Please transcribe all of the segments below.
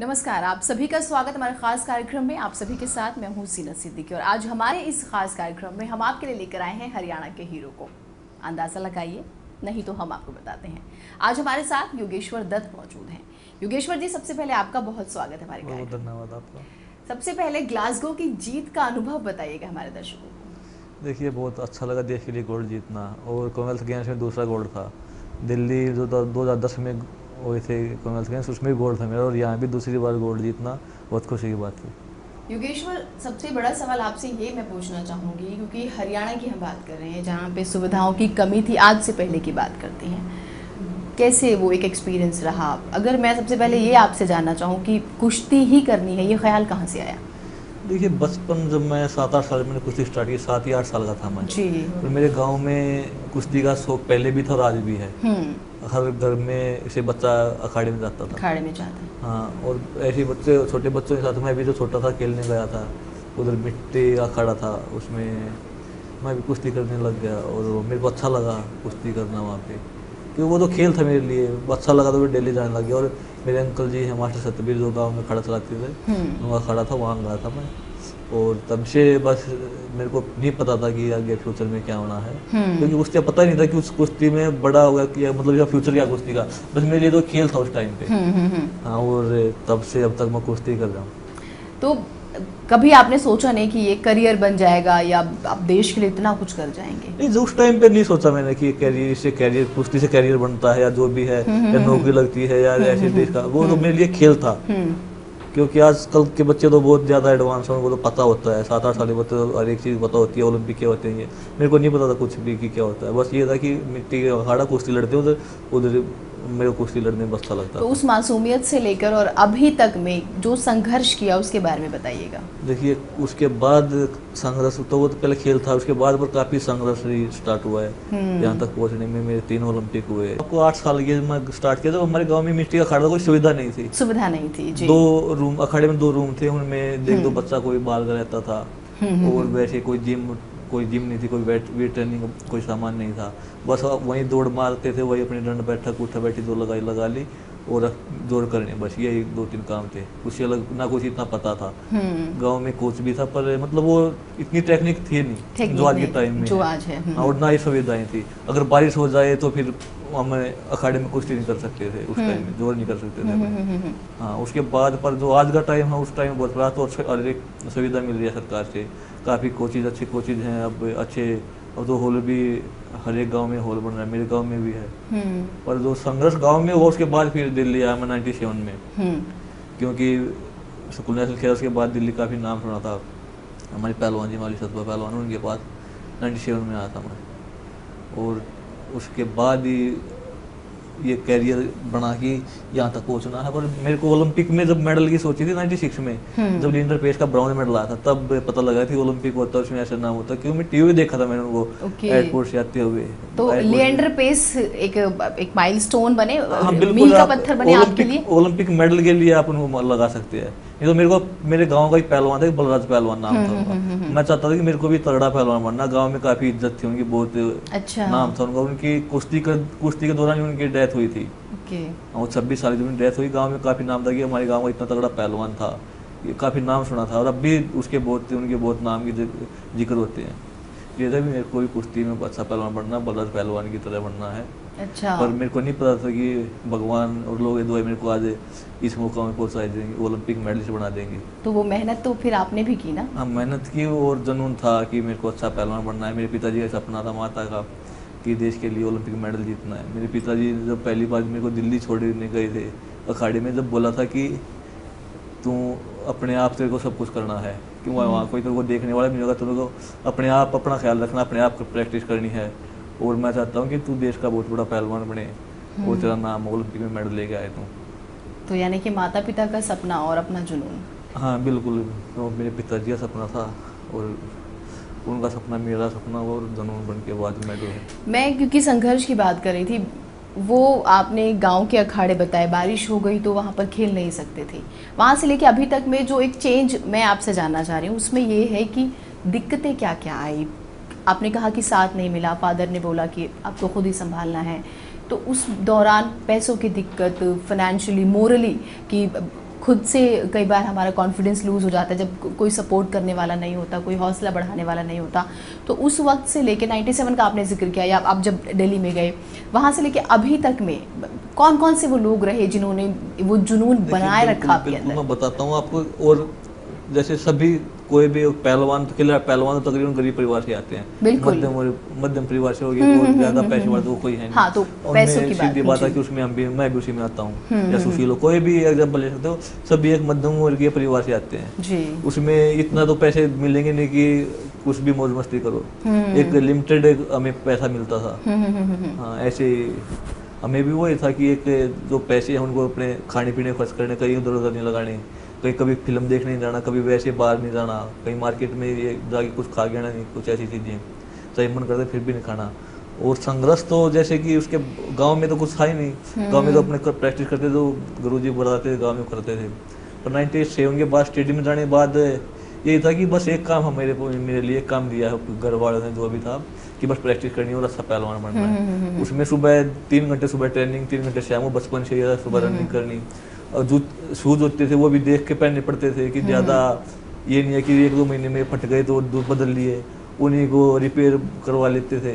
नमस्कार, आप सभी का स्वागत हमारे खास कार्यक्रम में। आप सभी के साथ मैं हूँ सीनत सिद्दीकी और आज हमारे इस खास कार्यक्रम में हम आपके लिए लेकर आए हैं हरियाणा के हीरो को। अंदाज़ा लगाइए, नहीं तो हम आपको बताते हैं। आज हमारे साथ योगेश्वर दत्त मौजूद हैं। योगेश्वर जी, सबसे पहले आपका बहुत स्वागत है हमारे कार्यक्रम में। धन्यवाद आपका। सबसे पहले ग्लासगो की जीत का अनुभव बताइएगा हमारे दर्शकों को। देखिए, बहुत अच्छा लगा देश के लिए गोल्ड जीतना, और कॉमनवेल्थ गेम्स में दूसरा गोल्ड था। दिल्ली जो 2010 में हुए थे कॉमनवेल्थ गेम्स, उसमें भी गोल्ड था मेरा, और यहाँ भी दूसरी बार गोल्ड जीतना बहुत खुशी की बात थी। योगेश्वर, सबसे बड़ा सवाल आपसे ये मैं पूछना चाहूँगी, क्योंकि हरियाणा की हम बात कर रहे हैं जहाँ पे सुविधाओं की कमी थी, आज से पहले की बात करते हैं, कैसे वो एक एक्सपीरियंस रहा? अगर मैं सबसे पहले ये आपसे जानना चाहूँ कि कुश्ती ही करनी है, ये ख्याल कहाँ से आया? देखिए, बचपन जब मैं 7-8 साल मैंने कुश्ती स्टार्ट की, 7 या 8 साल का था मैं जी। और मेरे गांव में कुश्ती का शौक पहले भी था और आज भी है। हर घर में इसे बच्चा अखाड़े में जाता था। अखाड़े में जाता है। हाँ, और ऐसे बच्चे छोटे बच्चों के साथ मैं भी जो छोटा था खेलने गया था, उधर मिट्टी का अखाड़ा था, उसमें मैं भी कुश्ती करने लग गया और मेरे को अच्छा लगा कुश्ती करना वहाँ पे, क्योंकि वो तो खेल था मेरे लिए, अच्छा लगा तो मैं डेली जाने लग गया। और मेरे अंकल जी हैं मास्टर सतबीर, जो गांव में खड़ा चलाते थे, उनका खड़ा था, वहाँ गया था मैं। और तब से बस मेरे को नहीं पता था कि आगे फ्यूचर में क्या होना है, क्योंकि कुश्ती पता ही नहीं था कि उस कुश्ती में बड़ा होगा कि मतलब इसका फ्यूचर क्या कुश्ती का, बस मेरे लिए तो खेल था उस टाइम पे। हाँ, और तब से अब तक मैं कुश्ती कर रहा हूँ। तो कभी आपने सोचा नहीं कि ये करियर बन जाएगा या आप देश के लिए इतना कुछ कर जाएंगे? नहीं, उस टाइम पे नहीं सोचा मैंने कि कैरियर से कैरियर कुश्ती से कैरियर बनता है या जो भी है, या नौकरी लगती है या ऐसे देश का, वो तो मेरे लिए खेल था। क्योंकि आजकल के बच्चे तो बहुत ज़्यादा एडवांस हैं, उनको तो पता होता है, 7-8 साल के बच्चे तो हर एक चीज़ पता होती है, ओलंपिक क्या होते हैं। मेरे को नहीं पता था कुछ भी कि क्या होता है, बस ये था कि मिट्टी के अखाड़ा कुश्ती लड़ते उधर उधर मेरे को कुश्ती लड़ने में अच्छा लगता तो था। उस मासूमियत से लेकर और अभी तक में जो संघर्ष किया उसके बारे में बताइएगा। देखिए, उसके बाद संघर्ष तो वो तो पहले खेल था, उसके बाद पर काफ़ी संघर्ष स्टार्ट हुआ है यहाँ तक पहुँचने में। मेरे 3 ओलंपिक हुए। आपको 8 साल की मैं स्टार्ट किया, तो हमारे गाँव में मिट्टी का अखाड़ा कोई सुविधा नहीं थी। सुविधा नहीं थी जी। 2 रूम अखाड़े में 2 रूम थे, उनमें देख 2 बच्चा कोई बाल का रहता था, और वैसे कोई जिम नहीं थी, कोई वेट ट्रेनिंग कोई सामान नहीं था। बस वहीं दौड़ मारते थे, वही अपनी दंड बैठक उठा बैठी दौड़ लगा ली और दौड़ करने, बस यही 2-3 काम थे। कुछ अलग ना कुछ इतना पता था। गांव में कोच भी था, पर मतलब वो इतनी टेक्निक थी नहीं जो आज के टाइम में जो आज है। और ना ही सुविधाएं थी। अगर बारिश हो जाए तो फिर हम अखाड़े में कुश्ती नहीं कर सकते थे, उस टाइम में जोर नहीं कर सकते थे। हाँ, उसके बाद पर जो आज का टाइम है, उस टाइम बहुत बड़ा, तो हर एक सुविधा मिल रही है सरकार से। काफ़ी कोचिज, अच्छे कोचिज हैं अब अच्छे, और तो हॉल भी हर एक गांव में हॉल बन रहा है, मेरे गांव में भी है। पर जो संघर्ष गांव में हुआ, उसके बाद फिर दिल्ली आया मैं 97 में, क्योंकि स्कूल नेशनल खेला, उसके बाद दिल्ली काफ़ी नाम सुना था। हमारी पहलवान जी, हमारी सतबा पहलवान, उनके पास 97 में आया था मैं, और उसके बाद ही ये कैरियर बना कि यहाँ तक पहुँचना है। पर मेरे को ओलंपिक में जब मेडल की सोची थी 96 में, जब लिंडर पेस का ब्राउन मेडल आया था, तब पता लगा कि ओलंपिक होता है, उसमें ऐसा नाम होता है, क्योंकि मैं टीवी देखा था मैंने उनको एयरपोर्ट से आते हुए। तो लिएंडर पेस एक माइलस्टोन बने, मील का पत्थर बने आपके लिए। ओलंपिक मेडल के लिए आप उनको लगा सकते हैं। ये तो मेरे गांव का एक पहलवान था, बलराज पहलवान नाम था उनका। मैं चाहता था कि मेरे को भी तगड़ा पहलवान बनना। गांव में काफी इज्जत थी उनकी, बहुत अच्छा नाम था उनका। उनकी कुश्ती के दौरान ही उनकी डेथ हुई थी। और 26 साल की उनकी डेथ हुई। गांव में काफी नाम था कि हमारे गांव का इतना तगड़ा पहलवान था, ये काफी नाम सुना था, और अब भी उनके बहुत नाम के जिक्र होते हैं। ये था भी मेरे को भी कुश्ती में अच्छा पहलवान बनना, बलराज पहलवान की तरह बनना है। अच्छा। पर मेरे को नहीं पता था कि भगवान और लोग ये दुआ मेरे को आज इस मौका में पहुंचा देंगे, ओलंपिक मेडलिस्ट बना देंगे। तो वो मेहनत तो फिर आपने भी की ना? हाँ, मेहनत की, और जुनून था कि मेरे को अच्छा पहलवान बनना है। मेरे पिताजी का सपना था, माता का, कि देश के लिए ओलंपिक मेडल जीतना है। मेरे पिताजी जब पहली बार मेरे को दिल्ली छोड़ने गए थे अखाड़े में, जब बोला था कि तू अपने आप तेरे को सब कुछ करना है, क्यों वहाँ कोई तेरे को देखने वाला नहीं होगा, तेरे को अपने आप अपना ख्याल रखना, अपने आप प्रैक्टिस करनी है, और मैं चाहता हूँ कि तू देश का बहुत बड़ा पहलवान बने और तेरा नाम ओलंपिक में मेडल लेके आए तू। तो यानी कि माता पिता का सपना और अपना जुनून। हाँ बिल्कुल, तो मेरे पिताजी का सपना था और उनका सपना मेरा सपना, और जुनून बन के बाद मेडल है। मैं क्योंकि संघर्ष की बात कर रही थी, वो आपने गांव के अखाड़े बताए, बारिश हो गई तो वहाँ पर खेल नहीं सकते थे। वहाँ से लेके अभी तक में जो एक चेंज मैं आपसे जानना चाह रही हूँ, उसमें ये है कि दिक्कतें क्या क्या आई। आपने कहा कि साथ नहीं मिला, फादर ने बोला कि आपको खुद ही संभालना है, तो उस दौरान पैसों की दिक्कत, फाइनेंशियली, मोरली, कि खुद से कई बार हमारा कॉन्फिडेंस लूज़ हो जाता है जब कोई सपोर्ट करने वाला नहीं होता, कोई हौसला बढ़ाने वाला नहीं होता। तो उस वक्त से लेके 97 का आपने जिक्र किया, या आप जब दिल्ली में गए वहाँ से लेके अभी तक में कौन कौन से वो लोग रहे जिन्होंने वो जुनून बनाए रखा आपके अंदर? मैं बताता हूँ आपको। और जैसे सभी कोई भी पहलवान पहलवान तो तकरीबन गरीब परिवार से आते हैं, बिल्कुल मध्यम परिवार से हो गए तो ज्यादा पैसेवार तो कोई है नहीं। हाँ, तो पैसों की सीधी बात है कि उसमें मैं भी उसी में आता हूँ, या सुशील कोई भी एग्जाम्पल ले सकते हो, सभी एक मध्यम वर्गीय परिवार से आते हैं जी। उसमें इतना तो पैसे मिलेंगे नहीं कि कुछ भी मौज मस्ती करो, एक लिमिटेड हमें पैसा मिलता था। हाँ, ऐसे हमें भी वही था कि एक जो पैसे हैं उनको अपने खाने पीने खर्च करने, कहीं उधर उधर नहीं लगाने, कहीं कभी फिल्म देखने नहीं जाना, कभी वैसे बाहर नहीं जाना, कहीं मार्केट में ये जाके कुछ खा गया नहीं, कुछ ऐसी चीज़ें चाहे मन करते फिर भी नहीं खाना। और संघर्ष तो जैसे कि उसके गांव में तो कुछ था ही नहीं, गांव में तो अपने प्रैक्टिस करते तो गुरुजी बुलाते गांव में करते थे। पर 97 के बाद स्टेडियम में जाने के बाद यही था कि बस एक काम मेरे लिए एक काम दिया है घर वालों ने जो भी था कि बस प्रैक्टिस करनी है और अच्छा पहलवान बनना है। उसमें सुबह 3 घंटे सुबह ट्रेनिंग, 3 घंटे शाम को, बचपन से सुबह रनिंग करनी, और जो शूज होते थे वो भी देख के पहनने पड़ते थे कि ज़्यादा ये नहीं है कि 1-2 महीने में फट गए तो बदल लिए, उन्हीं को रिपेयर करवा लेते थे।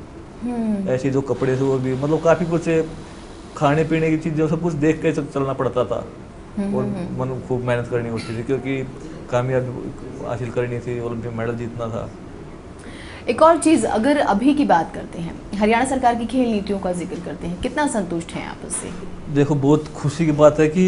ऐसे जो कपड़े थे वो भी मतलब काफ़ी कुछ खाने पीने की चीज़ें सब कुछ देख के चलना पड़ता था, और मन खूब मेहनत करनी होती थी क्योंकि कामयाबी हासिल करनी थी, ओलंपिक मेडल जीतना था। एक और चीज़, अगर अभी की बात करते हैं, हरियाणा सरकार की खेल नीतियों का जिक्र करते हैं, कितना संतुष्ट हैं आप उससे? देखो, बहुत खुशी की बात है कि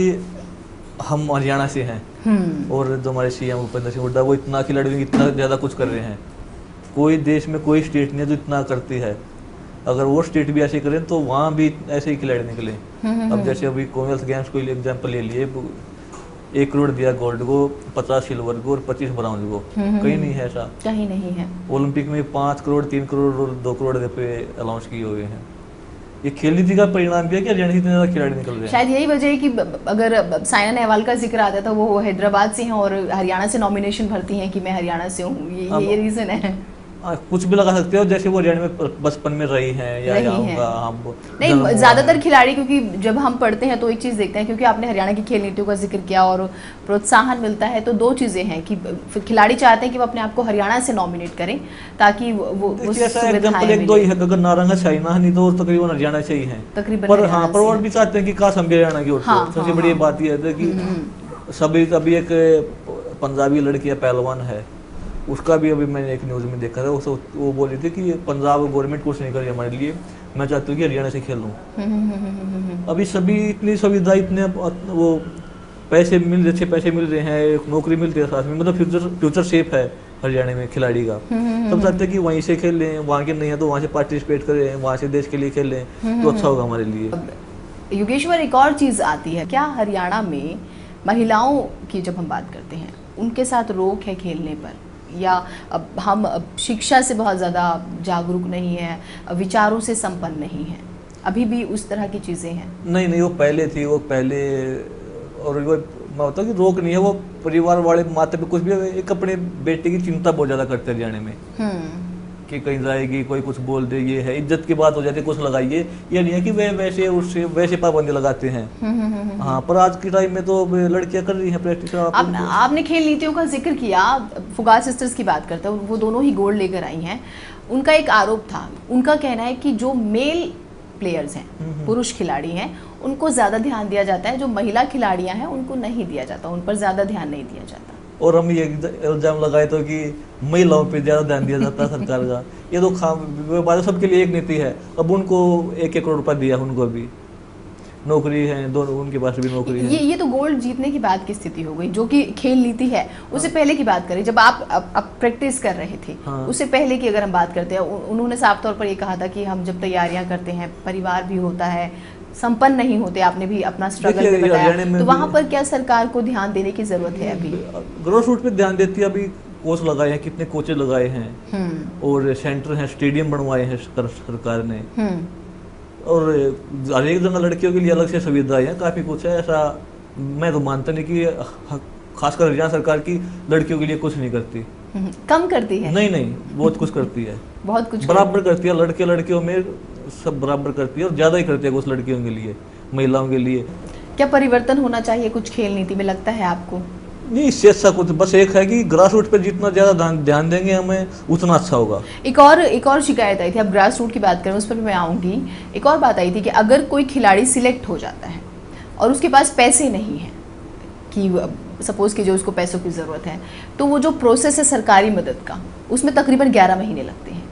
हम हरियाणा से हैं और जो हमारे सीएम भूपेंद्र सिंह हुड्डा वो इतना खिलाड़ियों इतना ज़्यादा कुछ कर रहे हैं। कोई देश में कोई स्टेट नहीं है जो इतना करती है। अगर वो स्टेट भी ऐसे करें तो वहाँ भी ऐसे ही खिलाड़ी निकले। अब जैसे अभी कॉमनवेल्थ गेम्स को एग्जाम्पल ले लिए, 1 करोड़ दिया गोल्ड को, 50 सिल्वर को और 25 ब्राउन्ज को, कहीं नहीं है ऐसा, कहीं नहीं है। ओलंपिक में 5 करोड़ 3 करोड़ और 2 करोड़ रुपए अलाउंस किए हुए हैं। ये खेल नीति का परिणाम भी है कि हरियाणा से इतने ज्यादा खिलाड़ी निकल रहे हैं। शायद यही वजह है कि अगर साइना नेहवाल का जिक्र आता था, वो हैदराबाद से हैं और हरियाणा से नॉमिनेशन भरती हैं कि मैं हरियाणा से हूँ, ये रीजन है। कुछ भी लगा सकते हो, जैसे वो हरियाणा में बचपन में रही हैं या हम नहीं, ज्यादातर खिलाड़ी, क्योंकि जब हम पढ़ते हैं तो एक चीज़ देखते हैं, क्योंकि आपने हरियाणा की खेल नीतियों का जिक्र किया और प्रोत्साहन मिलता है, तो 2 चीज़ें हैं कि खिलाड़ी चाहते हैं कि वो अपने आप को हरियाणा से नॉमिनेट करें ताकि वो एक दो ही है, अगर नारंगा चाइना नहीं तो तकरीबन हरियाणा से ही है तकरीबन। पर हाँ, पर और भी चाहते हैं कि काश हम भी हरियाणा की होते। सबसे बड़ी बात यह है कि सभी अभी एक पंजाबी लड़की पहलवान है, उसका भी अभी मैंने एक न्यूज़ में देखा था, वो बोल रही थी कि पंजाब गवर्नमेंट कुछ नहीं कर रही हमारे लिए, मैं चाहती हूँ कि हरियाणा से खेल लूँ। अभी सभी इतनी सुविधा, इतने वो पैसे अच्छे पैसे मिल रहे हैं, नौकरी मिलती है साथ में, मतलब फ्यूचर सेफ है हरियाणा में खिलाड़ी का। सब चाहते हैं कि वहीं से खेल लें, वहाँ के नहीं है तो वहाँ से पार्टिसिपेट करें, वहाँ से देश के लिए खेल लें तो अच्छा होगा हमारे लिए। योगेश्वर, एक और चीज़ आती है, क्या हरियाणा में महिलाओं की जब हम बात करते हैं उनके साथ रोक है खेलने पर, या अब हम शिक्षा से बहुत ज़्यादा जागरूक नहीं है, विचारों से संपन्न नहीं है, अभी भी उस तरह की चीज़ें हैं? नहीं, वो पहले थी, वो पहले, और वो मैं बताऊँ कि रोक नहीं है, वो परिवार वाले माते पे कुछ भी एक अपने बेटे की चिंता बहुत ज़्यादा करते हैं हरियाणा में कि कहीं जाएगी कोई कुछ बोल दे, ये है इज्जत की बात हो जाती है, कुछ लगाइए, ये नहीं है कि वे वैसे पाबंदी लगाते हैं। हाँ, पर आज के टाइम में तो लड़कियां कर रही हैं प्रैक्टिस। आपने खेल नीतियों का जिक्र किया, फुगार सिस्टर्स की बात करते हैं, वो दोनों ही गोल्ड लेकर आई हैं। उनका एक आरोप था, उनका कहना है कि जो मेल प्लेयर्स हैं, पुरुष खिलाड़ी हैं, उनको ज़्यादा ध्यान दिया जाता है, जो महिला खिलाड़ियाँ हैं उनको नहीं दिया जाता, उन पर ज़्यादा ध्यान नहीं दिया जाता। और हम ये इल्जाम लगाए तो कि महिलाओं पे ज़्यादा ध्यान दिया जाता है सरकार का, ये तो बात सबके लिए एक नीति है। अब उनको 1-1 करोड़ रुपया दिया, उनको अभी नौकरी है, दोनों उनके पास भी नौकरी है। ये तो गोल्ड जीतने की बात की स्थिति हो गई, जो कि खेल नीति है। उससे पहले की बात करें, जब आप प्रैक्टिस कर रहे थे, उससे पहले की अगर हम बात करते हैं, उन्होंने साफ तौर पर ये कहा था कि हम जब तैयारियां करते हैं, परिवार भी होता है, संपन्न नहीं होते, आपने भी अपना स्ट्रगल भी बताया, तो वहाँ पर क्या सरकार को ध्यान देने की जरूरत है? अभी ग्रास रूट पे ध्यान देती है, अभी कोच लगाए हैं, कितने कोचेज लगाए हैं और सेंटर हैं, स्टेडियम बनवाए हैं सरकार ने, और हर एक जगह लड़कियों के लिए अलग से सुविधाएं हैं, काफ़ी कुछ है। ऐसा मैं तो मानता नहीं कि खासकर हरियाणा सरकार की लड़कियों के लिए कुछ नहीं करती, कम करती है। नहीं, बहुत कुछ करती है, बहुत कुछ बराबर करती है, लड़कियों में सब बराबर करती है, और ज़्यादा ही करती है कुछ लड़कियों के लिए, महिलाओं के लिए। क्या परिवर्तन होना चाहिए कुछ खेल नीति में, लगता है आपको? नहीं, इससे अच्छा कुछ बस एक है कि ग्रास रूट पे जितना ज़्यादा ध्यान देंगे हमें उतना अच्छा होगा। एक और शिकायत आई थी, अब ग्रास रूट की बात करें उस पर भी मैं आऊँगी। एक और बात आई थी कि अगर कोई खिलाड़ी सिलेक्ट हो जाता है और उसके पास पैसे नहीं हैं, कि सपोज़ कि जो उसको पैसों की ज़रूरत है, तो वो जो प्रोसेस है सरकारी मदद का, उसमें तकरीबन 11 महीने लगते हैं।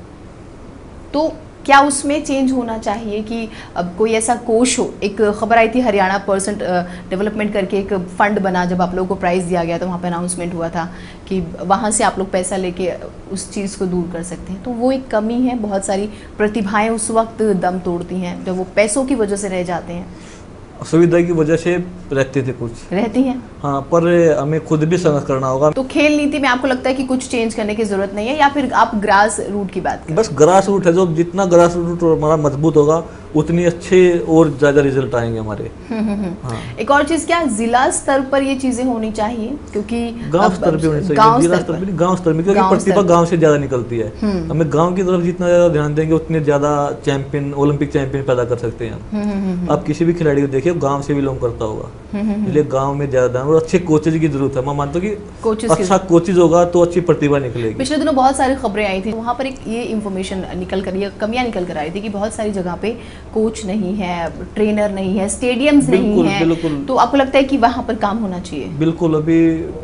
तो क्या उसमें चेंज होना चाहिए कि अब कोई ऐसा कोष हो? एक खबर आई थी हरियाणा पर्सन डेवलपमेंट करके एक फ़ंड बना, जब आप लोगों को प्राइज़ दिया गया तो वहाँ पे अनाउंसमेंट हुआ था कि वहाँ से आप लोग पैसा लेके उस चीज़ को दूर कर सकते हैं। तो वो एक कमी है, बहुत सारी प्रतिभाएं उस वक्त दम तोड़ती हैं जब वो पैसों की वजह से रह जाते हैं। सुविधा की वजह से रहते थे, कुछ रहती हैं। हाँ, पर हमें खुद भी संघर्ष करना होगा। तो खेल नीति में आपको लगता है कि कुछ चेंज करने की जरूरत नहीं है, या फिर आप ग्रास रूट की बात करें? बस ग्रास रूट है, जो जितना ग्रास रूट हमारा मजबूत होगा उतनी अच्छे और ज़्यादा रिजल्ट आएंगे हमारे। हाँ। एक और चीज़, क्या जिला स्तर पर ये चीज़ें होनी चाहिए? क्योंकि गांव स्तर पे होनी चाहिए, जिला स्तर पे नहीं, गांव स्तर में, क्योंकि प्रतिभा गांव से ज़्यादा निकलती है। हमें गांव की तरफ जितना ज़्यादा ध्यान देंगे उतने ज़्यादा चैंपियन, ओलंपिक चैंपियन पैदा कर सकते हैं। आप किसी भी खिलाड़ी को देखिए, गाँव से बिलोंग करता होगा, इसलिए गाँव में ज़्यादा ध्यान और अच्छे कोचेज की जरूरत है। मैं मानता हूँ कि अच्छा कोचेज होगा तो अच्छी प्रतिभा निकलेगी। पिछले दिनों बहुत सारी खबरें आई थी, वहाँ पर एक ये इन्फॉर्मेशन निकल कर, ये कमियां निकल कर आई थी कि बहुत सारी जगह पे कोच नहीं है, ट्रेनर नहीं है, स्टेडियम्स नहीं है। तो आपको लगता है कि वहाँ पर काम होना चाहिए? बिल्कुल। अभी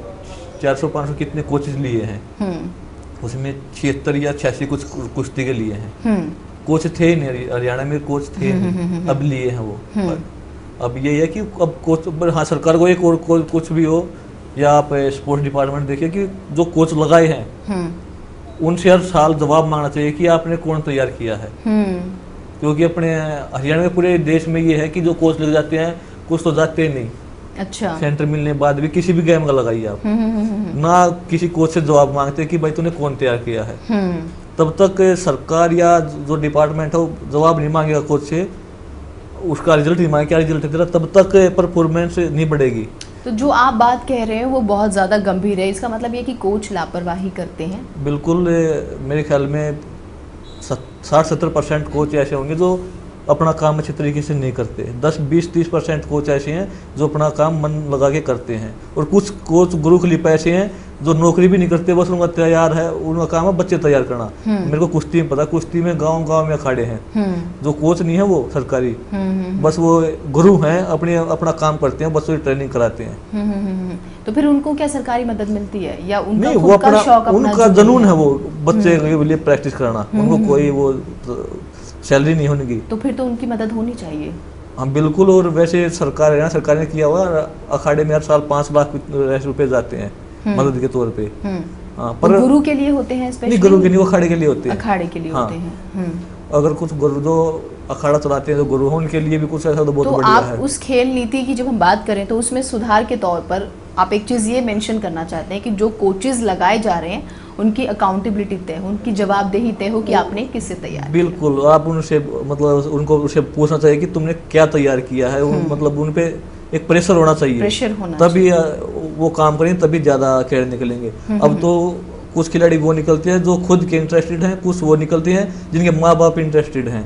400-500 कितने कोचेज लिए हैं, उसमें 76 या 86 कुछ कुश्ती के लिए हैं। कोच थे ही नहीं, हरियाणा में कोच थे नहीं, अब लिए हैं वो। अब ये है कि अब कोच, हाँ, सरकार को एक और कुछ भी हो, या आप स्पोर्ट्स डिपार्टमेंट देखिए कि जो कोच लगाए हैं उनसे हर साल जवाब मांगना चाहिए कि आपने कौन तैयार किया है। क्योंकि अपने हरियाणा में, पूरे देश में ये है कि जो कोच लग जाते हैं कुछ तो जाते नहीं। अच्छा। सेंटर मिलने बाद भी किसी भी गेम का लगाइए आप, ना किसी कोच से जवाब मांगते कि भाई तूने कौन तैयार किया है। तब तक सरकार या जो डिपार्टमेंट है वो जवाब नहीं मांगेगा कोच से, उसका रिजल्ट नहीं मांगे क्या रिजल्ट है तेरा, तब तक परफॉर्मेंस नहीं बढ़ेगी। तो जो आप बात कह रहे हैं वो बहुत ज़्यादा गंभीर है। इसका मतलब ये कि कोच लापरवाही करते हैं? बिल्कुल। मेरे ख्याल में 60-70% कोच ऐसे होंगे जो अपना काम अच्छे तरीके से नहीं करते। 10-20-30% कोच ऐसे हैं जो अपना काम मन लगा के करते हैं, और कुछ कोच गुरुकुलीप ऐसे हैं जो नौकरी भी नहीं करते, बस उनका तैयार है, उनका काम है बच्चे तैयार करना। मेरे को कुश्ती में पता, कुश्ती में गांव में अखाड़े हैं, जो कोच नहीं है वो सरकारी, बस वो गुरु हैं, अपना काम करते हैं, बस वो ट्रेनिंग कराते हैं। तो फिर उनको क्या सरकारी मदद मिलती है, या उनका नहीं, वो उनका जुनून है, वो बच्चे के लिए प्रैक्टिस कराना, उनको कोई वो सैलरी नहीं होने की। तो फिर तो उनकी मदद होनी चाहिए। हाँ बिल्कुल। और वैसे सरकार है ना, सरकार ने किया हुआ, अखाड़े में हर साल 5 लाख रुपए जाते हैं मदद के तौर पे। हाँ, पर गुरु के लिए होते हैं स्पेशली? नहीं, गुरु के नहीं, वो अखाड़े के लिए होते हैं। अखाड़े के लिए होते हैं। अगर कुछ गुरु जो अखाड़ा चलाते हैं, तो गुरु उनके लिए भी कुछ ऐसा तो बहुत बढ़िया है। आप उस खेल नीति की जब हम बात करें तो उसमें सुधार के तौर पर आप एक चीज़ ये मेंशन करना चाहते हैं कि जो कोचेज लगाए जा रहे हैं उनकी अकाउंटेबिलिटी तय हो, उनकी जवाबदेही तय हो कि आपने किससे तैयार। बिल्कुल। आप उनसे मतलब उनको उनसे पूछना चाहिए कि तुमने क्या तैयार किया है, मतलब उन पे एक प्रेशर होना चाहिए, प्रेशर होना तभी वो काम करेंगे, तभी ज़्यादा खेल निकलेंगे। अब तो कुछ खिलाड़ी वो निकलते हैं जो खुद के इंटरेस्टेड हैं, कुछ वो निकलते हैं जिनके माँ बाप इंटरेस्टेड हैं।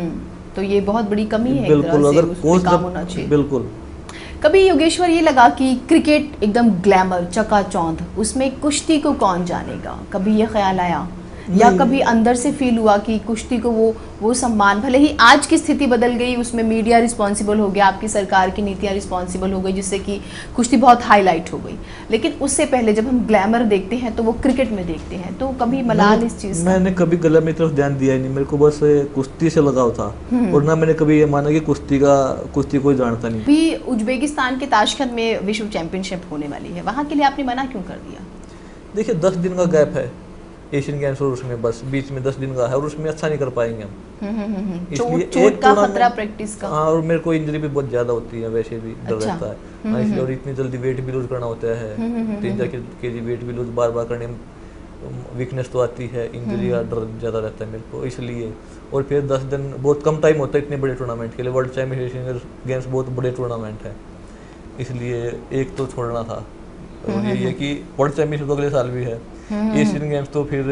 तो ये बहुत बड़ी कमी है। बिल्कुल। अगर कोच काम होना चाहिए। बिल्कुल। कभी योगेश्वर ये लगा कि क्रिकेट एकदम ग्लैमर चकाचौंध, उसमें कुश्ती को कौन जानेगा, कभी ये ख्याल आया? या कभी अंदर से फील हुआ कि कुश्ती को वो सम्मान, भले ही आज की स्थिति बदल गई, उसमें मीडिया रिस्पॉन्सिबल हो गया, आपकी सरकार की नीतियाँ रिस्पॉन्सिबल हो गई, जिससे कि कुश्ती बहुत हाईलाइट हो गई, लेकिन उससे पहले जब हम ग्लैमर देखते हैं तो वो क्रिकेट में देखते हैं, तो कभी मलाल इस चीज़? मैंने कभी ग्लैमर की तरफ ध्यान दिया ही नहीं, मेरे को बस कुश्ती से लगाव था, और ना मैंने कभी ये माना कि कुश्ती कोई जानता नहीं। भी उज्बेकिस्तान के ताशकंद में विश्व चैंपियनशिप होने वाली है, वहाँ के लिए आपने मना क्यों कर दिया? देखिए 10 दिन का गैप है एशियन गेम्स और उसमें, बस बीच में 10 दिन का है, और उसमें अच्छा नहीं कर पाएंगे हम। इसलिए चोट का खतरा, प्रैक्टिस का। हाँ, और मेरे को इंजरी भी बहुत ज़्यादा होती है, वैसे भी डर रहता है। इसलिए, और इतनी जल्दी वेट भी लूज करना होता है, 3-4 kg वेट भी लूज बार बार करने में वीकनेस तो आती है, इंजरी का डर ज़्यादा रहता है मेरे को, इसलिए। और फिर 10 दिन बहुत कम टाइम होता है इतने बड़े टूर्नामेंट के लिए, वर्ल्ड चैम्पियनशिप गेम्स बहुत बड़े टूर्नामेंट है, इसलिए एक तो छोड़ना था। और यही है कि वर्ल्ड चैंपियनशिप तो अगले साल भी है, एशियन गेम्स तो फिर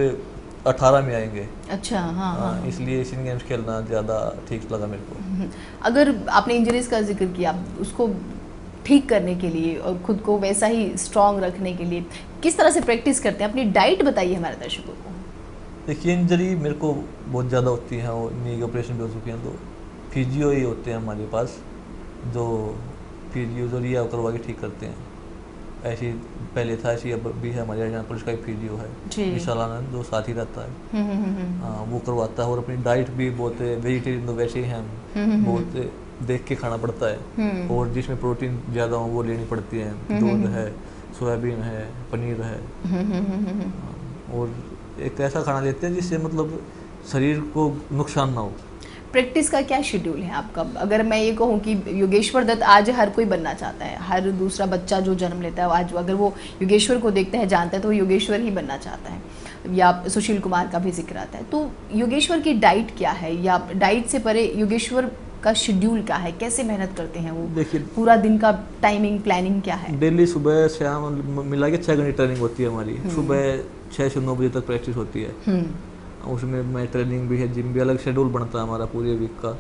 18 में आएंगे। अच्छा। हाँ। इसलिए एशियन गेम्स खेलना ज़्यादा ठीक लगा मेरे को। अगर आपने इंजरीज का जिक्र किया, उसको ठीक करने के लिए और खुद को वैसा ही स्ट्रांग रखने के लिए किस तरह से प्रैक्टिस करते हैं? अपनी डाइट बताइए हमारे दर्शकों को। देखिए इंजरी मेरे को बहुत ज़्यादा होती है, और नी के ऑपरेशन भी हो चुके हैं, तो फिजियो ही होते हैं हमारे पास, जो फिजियो जो रिया करवा के ठीक करते हैं। ऐसी पहले था, ऐसी अब भी है, हमारे हरियाणा पुलिस का एक फिजियो है विशाल आनंद, जो साथ ही रहता है। हाँ, वो करवाता है। और अपनी डाइट भी बहुत वेजिटेरियन तो वैसे ही हैं हम, बहुत देख के खाना पड़ता है, और जिसमें प्रोटीन ज़्यादा हो वो लेनी पड़ती है। दूध है, सोयाबीन है, पनीर है, और एक ऐसा खाना लेते हैं जिससे मतलब शरीर को नुकसान ना हो। प्रैक्टिस का क्या शेड्यूल है आपका? अगर मैं ये कहूँ कि योगेश्वर दत्त आज हर कोई बनना चाहता है, हर दूसरा बच्चा जो जन्म लेता है आज अगर वो योगेश्वर को देखता है, जानता है, तो वो योगेश्वर ही बनना चाहता है। या सुशील कुमार का भी जिक्र आता है, तो योगेश्वर की डाइट क्या है, या डाइट से परे योगेश्वर का शेड्यूल क्या है, कैसे मेहनत करते हैं वो? देखिए पूरा दिन का टाइमिंग प्लानिंग क्या है? डेली सुबह शाम मिला के 6 घंटे ट्रेनिंग होती है हमारी। सुबह 6 से 9 बजे तक प्रैक्टिस होती है। उसमें मैं ट्रेनिंग भी है, जिम भी, अलग शेड्यूल बनता है हमारा पूरे वीक का।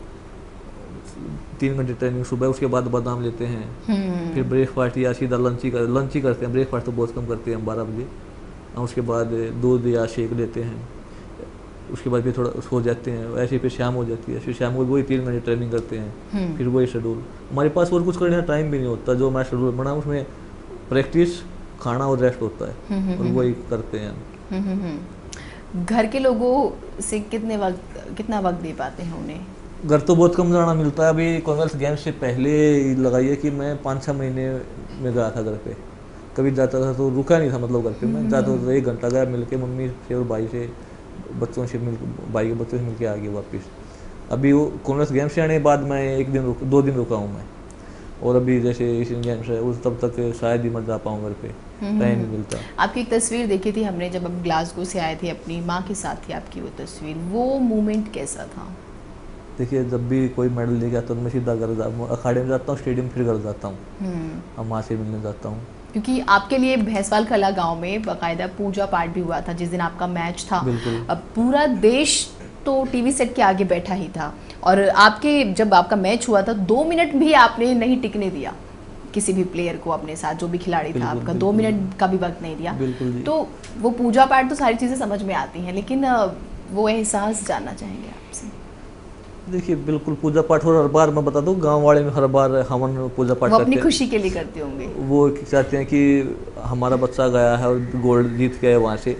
3 घंटे ट्रेनिंग सुबह, उसके बाद बादाम लेते हैं, फिर ब्रेकफास्ट या सीधा लंच ही करते हैं। ब्रेकफास्ट तो बहुत कम करते हैं हम, 12 बजे। उसके बाद दूध या शेक लेते हैं, उसके बाद फिर थोड़ा सो जाते हैं। ऐसे फिर शाम हो जाती है, फिर शाम को वही 3 घंटे ट्रेनिंग करते हैं, फिर वही शेड्यूल। हमारे पास और कुछ करने का टाइम भी नहीं होता। जो हमारा शेड्यूल बना उसमें प्रैक्टिस, खाना और रेस्ट होता है, और वही करते हैं। घर के लोगों से कितना वक्त दे पाते हैं उन्हें? घर तो बहुत कम जाना मिलता है। अभी कॉमनवेल्थ गेम्स से पहले लगाइए कि मैं 5-6 महीने में गया था घर पे। कभी जाता था तो रुका नहीं था, मतलब घर पे मैं जाता था तो 1 घंटा गया, मिल के मम्मी से और भाई से, बच्चों से भाई के बच्चों से मिल के आ गया वापस। अभी वो कॉमनवेल्थ गेम्स से आने के बाद मैं 2 दिन रुका हूँ मैं। और अभी जैसे एशियन गेम्स है, उस तब तक शायद ही मत जा पाऊँ घर पे, टाइम नहीं मिलता। आपकी एक तस्वीर देखी थी हमने जब आप ग्लासगो से आए थे, अपनी माँ के साथ थी आपकी वो तस्वीर, वो मोमेंट कैसा था? देखिए जब भी कोई मेडल लेके आता हूँ मैं सीधा घर अखाड़े में जाता हूँ, स्टेडियम, फिर घर जाता हूँ, अब माँ से मिलने जाता हूँ। क्योंकि आपके लिए भैंसवाल कला गांव में बाकायदा पूजा पाठ भी हुआ था जिस दिन आपका मैच था। अब पूरा देश तो टीवी सेट के आगे बैठा ही था, और आपके जब आपका मैच हुआ था 2 मिनट भी आपने नहीं टिकने दिया किसी भी प्लेयर को अपने साथ, जो भी खिलाड़ी था आपका, 2 मिनट का भी वक्त नहीं दिया। तो वो पूजा पाठ तो सारी चीज़ें समझ में आती हैं, लेकिन वो एहसास जानना चाहेंगे आपसे। देखिए बिल्कुल पूजा पाठ, और हर बार मैं बता दूं गांव वाले में हर बार हवन पूजा पाठ वो अपनी खुशी के लिए करते होंगे। वो चाहते हैं कि हमारा बच्चा गया है और गोल्ड जीत के वहाँ से,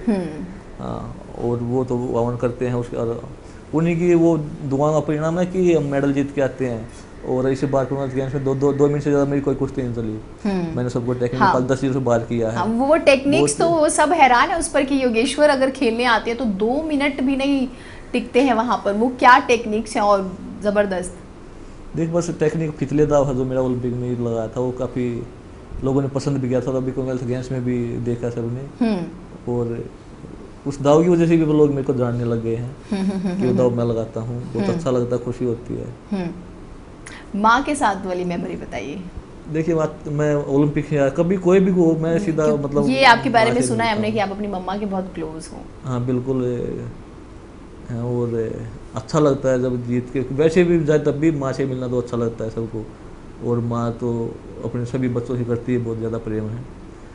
और वो तो हवन करते हैं उसके, और उन्हीं की वो दुआ का परिणाम है कि हम मेडल जीत के आते हैं। और इसी बार कॉमनवेल्थ गेम्स में 2 मिनट से ज़्यादा मेरी कोई कुश्ती नहीं चली। मैंने सबको टेक्निक 10 से बार किया है। वो टेक्निक्स तो वो सब हैरान है उस पर कि योगेश्वर अगर खेलने आते हैं तो 2 मिनट भी नहीं टिकते हैं वहाँ पर। वो क्या टेक्निक्स हैं और ज़बरदस्त। देख बस टेक्निक फितले दाव है जो मेरा ओलंपिक में लगाया था, वो काफ़ी लोगों ने पसंद भी किया था। अभी कॉमनवेल्थ गेम्स में भी देखा सबने, और उस दाव की वजह से भी लोग मेरे को जानने लग गए हैं कि वो दाव मैं लगाता हूँ। बहुत अच्छा लगता है, खुशी होती है। माँ के साथ वाली मेमोरी बताइए। देखिए बात, मैं ओलंपिक या कभी कोई भी हो, मैं सीधा मतलब ये आपके बारे में सुना है हमने कि आप अपनी मम्मा के बहुत क्लोज हो। हाँ बिल्कुल, और अच्छा लगता है जब जीत के, वैसे भी जाए तब भी माँ से मिलना तो अच्छा लगता है सबको। और माँ तो अपने सभी बच्चों से करती है, बहुत ज़्यादा प्रेम है।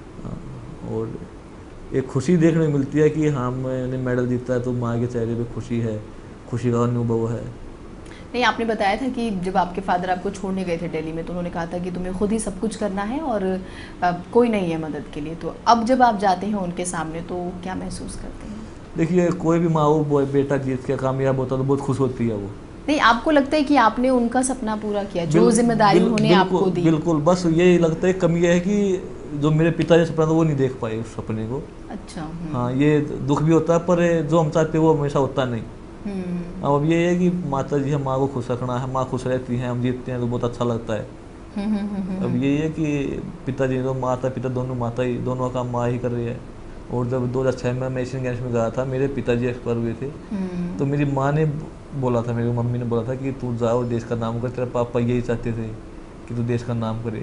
और एक खुशी देखने को मिलती है कि हाँ मैंने मेडल जीता है, तो माँ के चेहरे पे खुशी है, खुशी का अनुभव है। नहीं, आपने बताया था कि जब आपके फादर आपको छोड़ने गए थे दिल्ली में, तो उन्होंने कहा था कि तुम्हें खुद ही सब कुछ करना है और कोई नहीं है मदद के लिए। तो अब जब आप जाते हैं उनके सामने तो क्या महसूस करते हैं? देखिए कोई भी माँ हो बेटा जीत के कामयाब होता तो बहुत खुश होती है वो। नहीं, आपको लगता है कि आपने उनका सपना पूरा किया, जो जिम्मेदारी उन्होंने आपको दी? बिल्कुल, बस यही लगता है, कमी यह है कि जो मेरे पिताजी सपना था वो नहीं देख पाए उस सपने को। अच्छा। हाँ, ये दुख भी होता है, पर जो हम चाहते हैं वो हमेशा होता नहीं। अब ये है कि माता जी हम माँ को खुश रखना है, माँ खुश रहती हैं, हम जीतते हैं तो बहुत अच्छा लगता है। अब ये है कि पिताजी तो माता पिता दोनों का माँ ही कर रही है। और जब 2006 में मैं एशियन गेम्स में गया था, मेरे पिताजी एक्सपायर हुए थे, तो मेरी माँ ने बोला था, मेरी मम्मी ने बोला था कि तू जाओ देश का नाम कर, तेरा पापा यही चाहते थे कि तू देश का नाम करे।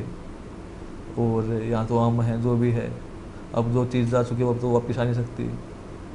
और यहाँ तो हम हैं जो भी है, अब जो चीज़ जा चुकी है अब तो वापस आ नहीं सकती।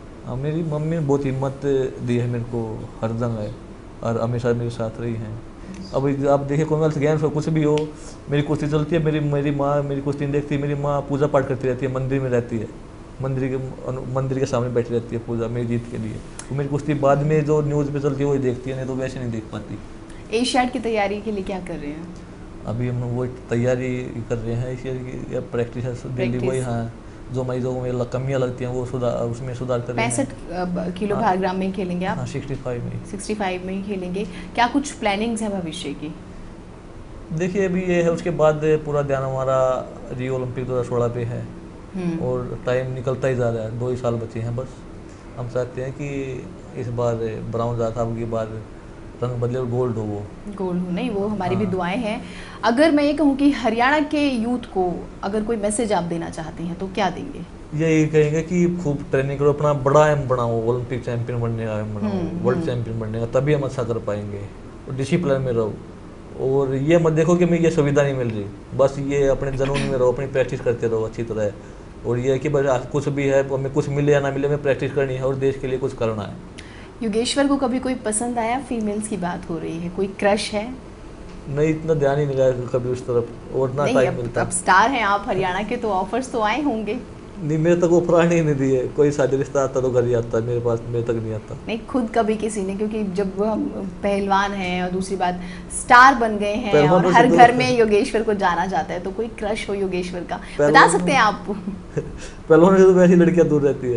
मेरी मम्मी ने बहुत हिम्मत दी है मेरे को हर जगह, और हमेशा मेरे साथ रही हैं। अब आप देखिए कॉमनवेल्थ गेम्स हो कुछ भी हो, मेरी कुश्ती चलती है, मेरी माँ मेरी कुश्ती नहीं देखती, मेरी माँ पूजा पाठ करती रहती है, मंदिर में रहती है, मंदिर के सामने बैठी रहती है पूजा मेरी जीत के लिए। तो मेरी कुश्ती बाद में जो न्यूज़ पे चलती है वही देखती है, नहीं तो वैसे नहीं देख पाती। एशियाड की तैयारी के लिए क्या कर रहे हैं? अभी हम वो तैयारी कर रहे हैं इस ईयर की, प्रैक्टिस है डेली वही। हाँ, जो मेरी कमियाँ लगती हैं वो उसमें सुधार कर रहे हैं। 65 किलो भार में ही खेलेंगे आप? हाँ, 65 में ही खेलेंगे। क्या कुछ प्लानिंग्स है भविष्य की? देखिए अभी ये है, उसके बाद पूरा ध्यान हमारा रियो ओलंपिक 2016 पे है और टाइम निकलता ही जा रहा है, 2 ही साल बचे हैं बस। हम चाहते हैं कि इस बार ब्राउन आता, अब की बार रंग बदले और गोल्ड हो। वो गोल्ड हो, नहीं वो हमारी भी दुआएं हैं। अगर मैं ये कहूँ कि हरियाणा के यूथ को अगर कोई मैसेज आप देना चाहते हैं तो क्या देंगे? यही कहेंगे कि खूब ट्रेनिंग करो, अपना बड़ा एम बनाओ, ओलंपिक चैंपियन बनने का एम बनाओ, वर्ल्ड चैंपियन बनने का, तभी हम अच्छा कर पाएंगे। और डिसिप्लिन में रहो, और ये मत देखो कि मैं ये सुविधा नहीं मिल रही, बस ये अपने जुनून में रहो, अपनी प्रैक्टिस करते रहो अच्छी तरह। और ये है कि बस कुछ भी है, हमें कुछ मिले या ना मिले, हमें प्रैक्टिस करनी है और देश के लिए कुछ करना है। योगेश्वर को कभी कोई पसंद आया? फीमेल्स की बात हो रही है, कोई क्रश है? नहीं, इतना ध्यान ही नहीं गया कभी उस तरफ, और ना टाइम मिलता। अब स्टार हैं आप हरियाणा के, तो ऑफर्स तो आए होंगे। नहीं, मेरे तक ऑफर आने ही नहीं दिए, कोई शादी रिश्ता आता तो घर ही आता, मेरे पास मेरे तक नहीं आता। नहीं, खुद कभी किसी ने, क्योंकि जब हम पहलवान हैं और दूसरी बात स्टार बन गए हैं और हर घर में योगेश्वर को जाना जाता है, तो कोई क्रश हो योगेश्वर का बता सकते हैं आप? पहलवान से तो वैसी लड़कियां दूर रहती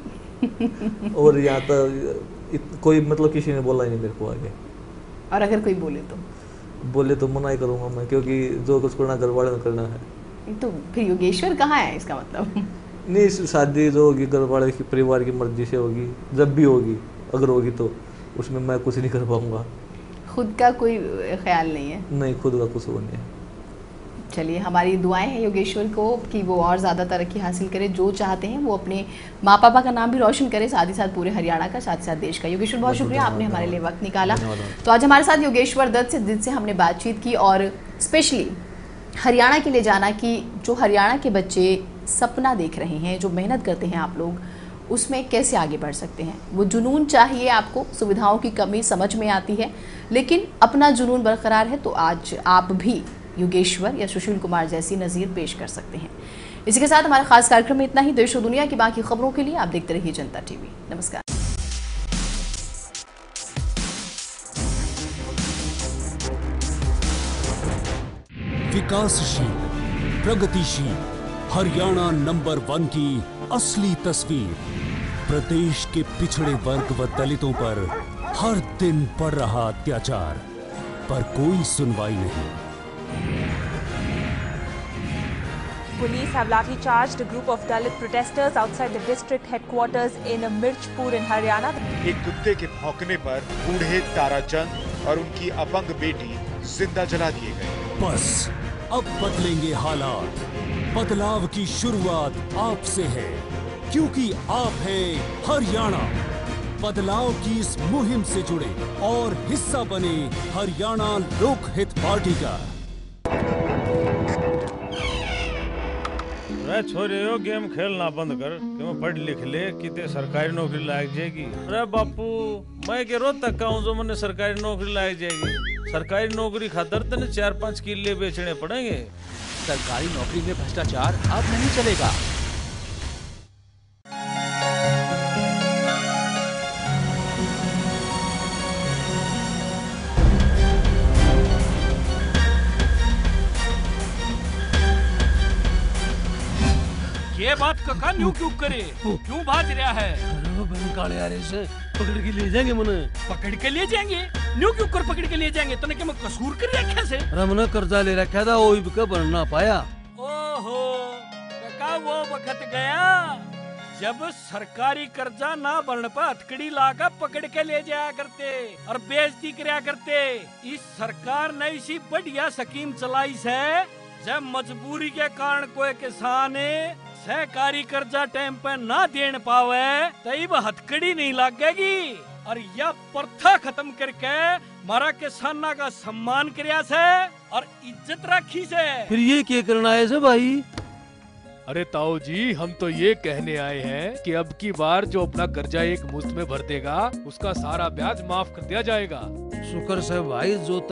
है और यहाँ तक कोई मतलब किसी ने बोला ही नहीं मेरे को आगे। और अगर कोई बोले तो मना ही करूँगा मैं, क्योंकि जो कुछ करना घर वाले ने करना है। तो फिर योगेश्वर कहाँ है इसका मतलब? नहीं, शादी जो होगी घर वाले की परिवार की मर्जी से होगी, जब भी होगी, अगर होगी तो उसमें मैं कुछ नहीं कर पाऊँगा। खुद का कोई ख्याल नहीं है? नहीं, खुद का कुछ वो नहीं है। चलिए, हमारी दुआएं हैं योगेश्वर को कि वो और ज़्यादा तरक्की हासिल करे, जो चाहते हैं वो अपने माँ पापा का नाम भी रोशन करे, साथ ही साथ पूरे हरियाणा का, साथ ही साथ देश का। योगेश्वर बहुत शुक्रिया, आपने हमारे लिए वक्त निकाला। तो आज हमारे साथ योगेश्वर दत्त जिनसे हमने बातचीत की, और स्पेशली हरियाणा के लिए जाना कि जो हरियाणा के बच्चे सपना देख रहे हैं, जो मेहनत करते हैं आप लोग, उसमें कैसे आगे बढ़ सकते हैं। वो जुनून चाहिए आपको, सुविधाओं की कमी समझ में आती है, लेकिन अपना जुनून बरकरार है तो आज आप भी योगेश्वर या सुशील कुमार जैसी नज़ीर पेश कर सकते हैं। इसी के साथ हमारे खास कार्यक्रम में इतना ही। देश और दुनिया की बाकी खबरों के लिए आप देखते रहिए जनता टीवी। नमस्कार। विकासशील, प्रगतिशील हरियाणा नंबर 1 की असली तस्वीर। प्रदेश के पिछड़े वर्ग व दलितों पर हर दिन बढ़ रहा अत्याचार, पर कोई सुनवाई नहीं। Police have lathi-charged a group of Dalit protesters outside the district headquarters in Mirchpur in Haryana. एक कुत्ते के भौंकने पर बूढ़े ताराचंद और उनकी अपंग बेटी जिंदा जला दिए गए। बस अब बदलेंगे हालात, बदलाव की शुरुआत आपसे है, क्योंकि आप हैं हरियाणा। बदलाव की इस मुहिम से जुड़े और हिस्सा बने हरियाणा लोक हित पार्टी का। छोरे हो गेम खेलना बंद कर, क्यों पढ़ लिख ले कितने सरकारी नौकरी लाग जाएगी। अरे बापू, मैं के रोज तक कहूँ जो मैंने सरकारी नौकरी लाग जाएगी। सरकारी नौकरी खातर तेने 4-5 किले बेचने पड़ेंगे। सरकारी नौकरी में भ्रष्टाचार अब नहीं चलेगा। ये बात कका न्यू क्यों करे, क्यों भाज रहा है? काले यार से पकड़ के ले जाएंगे मने। पकड़ के ले जाएंगे? न्यू क्यों कर पकड़ के ले जाएंगे? तूने क्या मैं कसूर कर रखा से? अरे मने कर्जा ले रखा था, वो भी बन ना पाया। ओहो कका, वो वक्त गया जब सरकारी कर्जा ना भरने पर हथकड़ी लाकर पकड़ के ले जाया करते और बेइज्जती कराया करते। इस सरकार ने इसी बढ़िया स्कीम चलाई है, जब मजबूरी के कारण कोई किसान सहकारी कर्जा टाइम पे ना देने पावे तब हथकड़ी नहीं लगेगी, और यह प्रथा खत्म करके हमारा किसाना का सम्मान करया से और इज्जत रखी से। फिर ये क्या करना है से भाई? अरे ताऊ जी, हम तो ये कहने आए हैं कि अब की बार जो अपना कर्जा एक मुश्त में भर देगा उसका सारा ब्याज माफ कर दिया जाएगा। शुक्र से भाई, जो